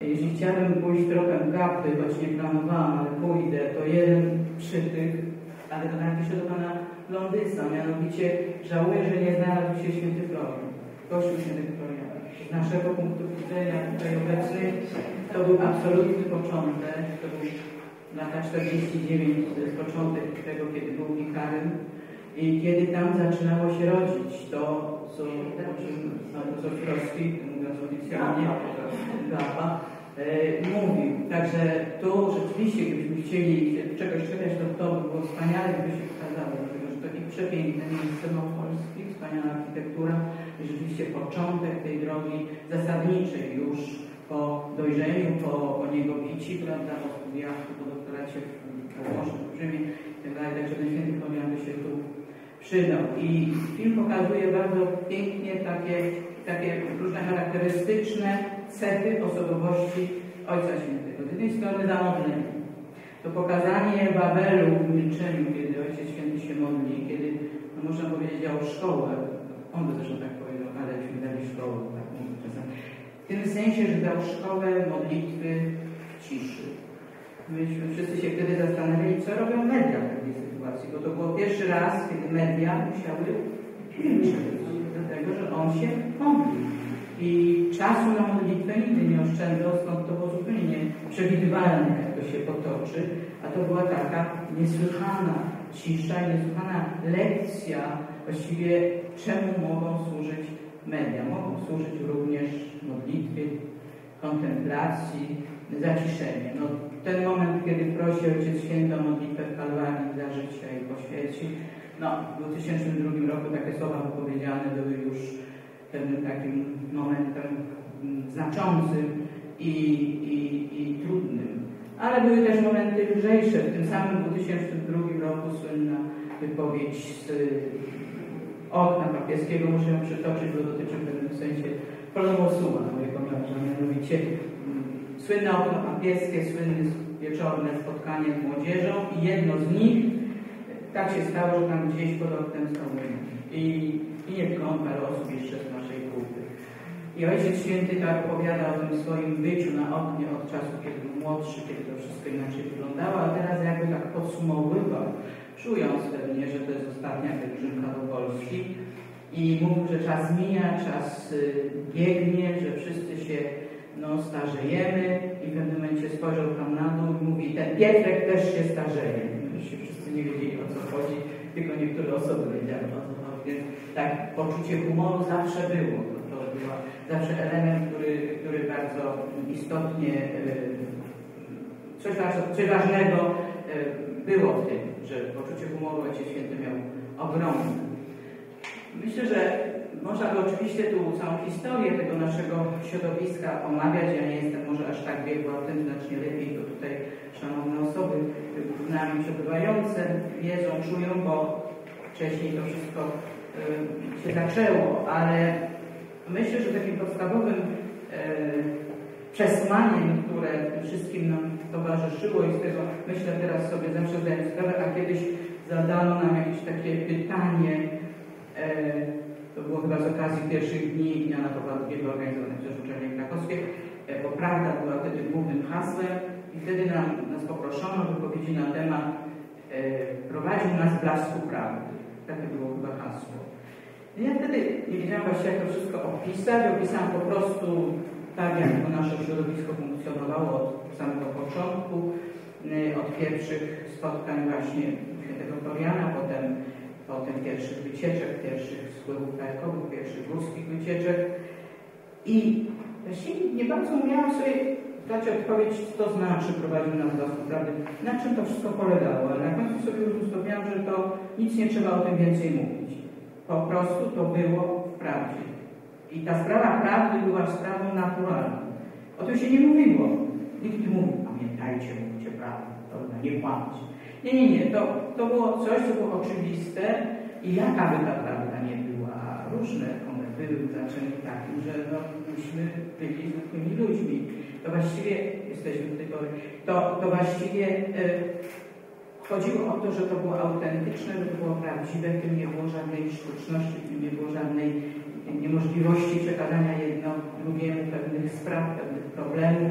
Jeśli chciałabym pójść tropem Gapy, choć nie planowałam, ale pójdę, to jeden przytyk, ale to napiszę do pana Londysa, mianowicie żałuję, że nie znalazł się święty Florian, Kościół świętego Floriana. Z naszego punktu widzenia tutaj obecnych to był absolutny początek, to był lata 49, to jest początek tego, kiedy był wikarym i kiedy tam zaczynało się rodzić to, co profesor Krowski, mówiąc oficjalnie, Gapa, mówił. Także tu rzeczywiście, gdybyśmy chcieli czegoś czekać, to by było wspaniale, gdyby się pokazało, dlatego że to i przepiękne miejsce Małopolski, wspaniała architektura i rzeczywiście początek tej drogi zasadniczej już po dojrzeniu, po niego bici, prawda, po studiach, po doktoracie w Łomży, w Rzymie itd. Także ten święty Florian by się tu przydał. I film pokazuje bardzo pięknie takie różne charakterystyczne cechy osobowości Ojca Świętego. Z jednej strony zamodlenie. To pokazanie Babelu w milczeniu, kiedy Ojciec Święty się modli, kiedy, no można powiedzieć, dał szkołę. On by zresztą tak powiedział, ale myśmy dali szkołę, tak mówię czasem. W tym sensie, że dał szkołę modlitwy w ciszy. Myśmy wszyscy się wtedy zastanawiali, co robią media w takiej sytuacji, bo to było pierwszy raz, kiedy media musiały milczeć, dlatego że on się modlił. I czasu na modlitwę nigdy nie oszczędzał, stąd to było zupełnie nieprzewidywalne, jak to się potoczy, a to była taka niesłychana cisza, niesłychana lekcja, właściwie czemu mogą służyć media. Mogą służyć również modlitwie, kontemplacji, zaciszenie. No, ten moment, kiedy prosi Ojciec Święty o modlitwę w Kalwarii za życia i po śmierci, no, w 2002 roku takie słowa wypowiedziane były już pewnym takim momentem znaczącym i trudnym. Ale były też momenty lżejsze. W tym samym 2002 roku słynna wypowiedź z okna papieskiego, muszę ją przytoczyć, bo dotyczy w pewnym sensie Polomosuła, mojego męża, mianowicie słynne okno papieskie, słynne wieczorne spotkanie z młodzieżą i jedno z nich, tak się stało, że tam gdzieś pod oknem stał i nie tylko on, parę osób jeszcze z naszej grupy. I Ojciec Święty tak opowiada o tym swoim byciu na oknie od czasu, kiedy był młodszy, kiedy to wszystko inaczej wyglądało, a teraz jakby tak podsumowywał, czując pewnie, że to jest ostatnia pielgrzymka do Polski i mówił, że czas mija, czas biegnie, że wszyscy się starzejemy i w pewnym momencie spojrzał tam na dół i mówi, ten Pietrek też się starzeje. Już wszyscy nie wiedzieli, o co chodzi, tylko niektóre osoby wiedziały, o co chodzi. Więc tak, poczucie humoru zawsze było. To był zawsze element, który bardzo istotnie, coś ważnego było w tym, że poczucie humoru Ojciec Święty miał ogromne. Myślę, że można by oczywiście tu całą historię tego naszego środowiska omawiać. Ja nie jestem może aż tak biegła w tym, znacznie lepiej to tutaj szanowne osoby z nami przebywające wiedzą, czują, bo wcześniej to wszystko się zaczęło, ale myślę, że takim podstawowym przesłaniem, które tym wszystkim nam towarzyszyło i z tego myślę teraz sobie zawsze zdaję sprawę, a kiedyś zadano nam jakieś takie pytanie, to było chyba z okazji pierwszych dni Jana Pawła II organizowanych przez uczelnie krakowskie, bo prawda była wtedy głównym hasłem i wtedy nas poproszono o wypowiedzi na temat prowadził nas w blasku prawdy. Takie było chyba hasło. Ja wtedy nie wiedziałam właściwie, jak to wszystko opisać. Opisałam po prostu tak, jak to nasze środowisko funkcjonowało od samego początku, od pierwszych spotkań właśnie świętego Floriana, potem pierwszych wycieczek, pierwszych spływów kajakowych, pierwszych górskich wycieczek. I właściwie nie bardzo umiałam sobie dać odpowiedź, co to znaczy prowadził nas do prawdy, na czym to wszystko polegało, ale na końcu sobie już uzgodniłam, że to nic nie trzeba o tym więcej mówić. Po prostu to było w prawdzie. I ta sprawa prawdy była sprawą naturalną. O tym się nie mówiło. Nikt nie mówił, pamiętajcie, mówcie prawdę, prawda, nie kłamcie. Nie. To było coś, co było oczywiste i jaka by ta prawda nie była, różne one były w znaczeniu takim, że myśmy byli zwykłymi ludźmi. To właściwie, jesteśmy do tej pory, to właściwie chodziło o to, że to było autentyczne, że to było prawdziwe, w tym nie było żadnej sztuczności, w tym nie było żadnej niemożliwości przekazania jedno drugiemu pewnych spraw, pewnych problemów,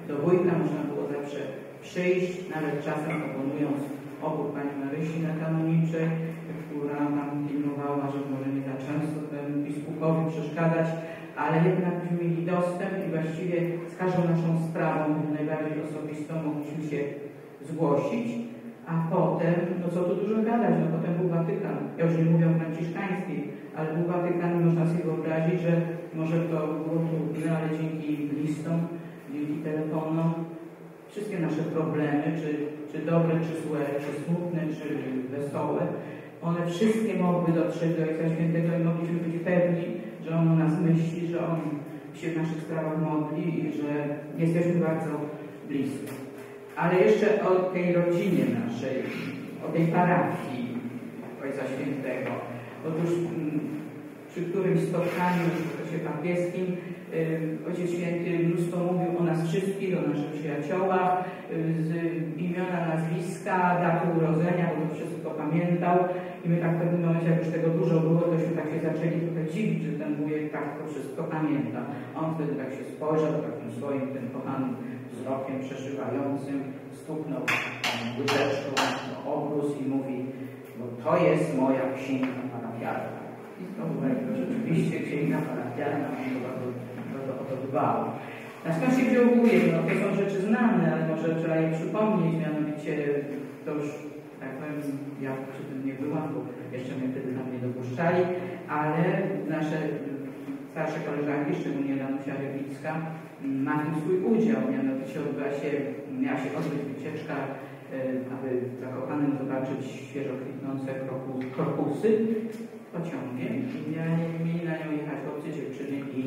do wujka można było zawsze przyjść, nawet czasem oponując opór pani Marysi na kanoniczej, która nam pilnowała, że może nie za często temu biskupowi przeszkadzać, ale jednak byśmy mieli dostęp i właściwie z każdą naszą sprawą, najbardziej osobistą, mogliśmy się zgłosić, a potem, no co tu dużo gadać, no potem był Watykan, ja już nie mówię o franciszkańskiej, ale był Watykan i można sobie wyobrazić, że może to było trudne, ale dzięki listom, dzięki telefonom, wszystkie nasze problemy, czy dobre, czy złe, czy smutne, czy wesołe, one wszystkie mogły dotrzeć do Ojca Świętego i mogliśmy być pewni, że On o nas myśli, że On się w naszych sprawach modli i że jesteśmy bardzo blisko. Ale jeszcze o tej rodzinie naszej, o tej parafii Ojca Świętego. Otóż przy którymś spotkaniu w czasie papieskim Ojciec Święty mnóstwo mówił o nas wszystkich, o naszych przyjaciołach, z imiona, nazwiska, daty urodzenia, bo to wszystko pamiętał. I my tak w pewnym momencie, jak już tego dużo było, tośmy tak się zaczęli trochę dziwić, że ten wujek tak to wszystko pamięta. On wtedy tak się spojrzał, takim swoim, tym kochanym wzrokiem przeszywającym, stuknął łyżeczką na obrus i mówi, bo to jest moja księga parafialna. I znowu rzeczywiście księga parafialna, on to bardzo o to dbał. Na skąd się wziął wujek? No to są rzeczy znane, ale może trzeba je przypomnieć, mianowicie to już, tak powiem, ja przy tym nie byłam, bo jeszcze mnie wtedy tam nie dopuszczali, ale nasze starsze koleżanki, szczególnie Danusia Rybicka, ma w tym swój udział, mianowicie miała się odbyć wycieczka, aby zakochanym zobaczyć świeżo kwitnące krokusy pociągiem i mieli na nią jechać obcy dziewczyny i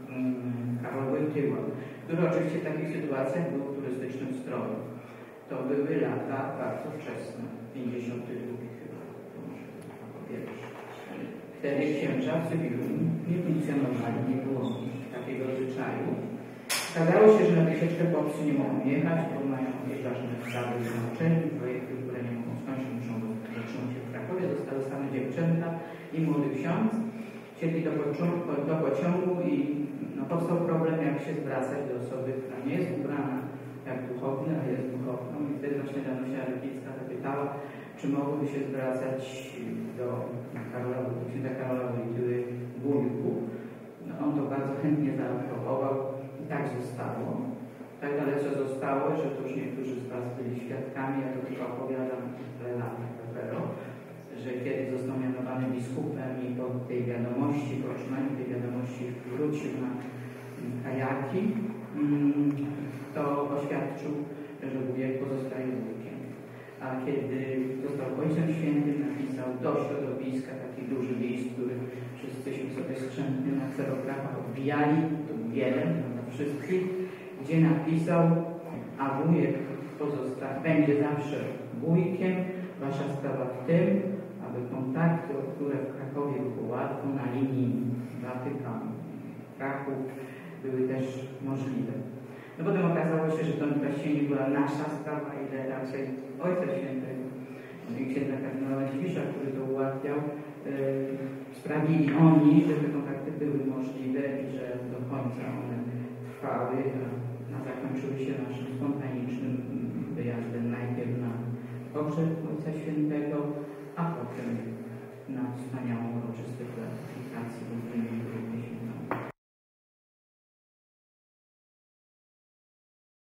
Karol Wojtyła, który oczywiście w takich sytuacjach był w turystycznym stroju. To były lata bardzo wczesne, 52 chyba, to może po pierwsze. Wtedy księża w cywilu nie funkcjonowali, nie było takiego zwyczaju. Okazało się, że na wycieczkę chłopcy nie mogą jechać, bo mają jakieś ważne sprawy i znaczenie, projekty, które nie mogą skończyć, zaczną się w Krakowie, zostały same dziewczęta i młody ksiądz. Siedli do pociągu i no, powstał problem, jak się zwracać do osoby, która nie jest ubrana jak duchowny, a jest duchowną. I wtedy właśnie Danusia Rybicka zapytała, czy mogłyby się zwracać do księdza Karola Wojtyły wujku. No, on to bardzo chętnie zaaprobował i tak zostało. Tak dalece zostało, że to już niektórzy z Was byli świadkami, ja to tylko opowiadam że kiedy został mianowany biskupem i po tej wiadomości, po otrzymaniu tej wiadomości wrócił na kajaki, to oświadczył, że wujek pozostaje wujkiem. A kiedy został Ojcem Świętym, napisał do środowiska taki duży list, który wszyscyśmy sobie skrzętnie na kserografach odbijali, to był jeden, na wszystkich, gdzie napisał, a wujek będzie zawsze wujkiem, wasza sprawa w tym, aby kontakty, które w Krakowie było łatwo na linii Watykan-Kraków, były też możliwe. No potem okazało się, że to właściwie nie była nasza sprawa, ile raczej Ojca Świętego i księdza kardynała Dziwisza, który to ułatwiał, sprawili oni, że te kontakty były możliwe i że do końca one trwały, a zakończyły się naszym spontanicznym wyjazdem najpierw na pogrzeb Ojca Świętego, a potem na wspaniałą uroczystość beatyfikacji w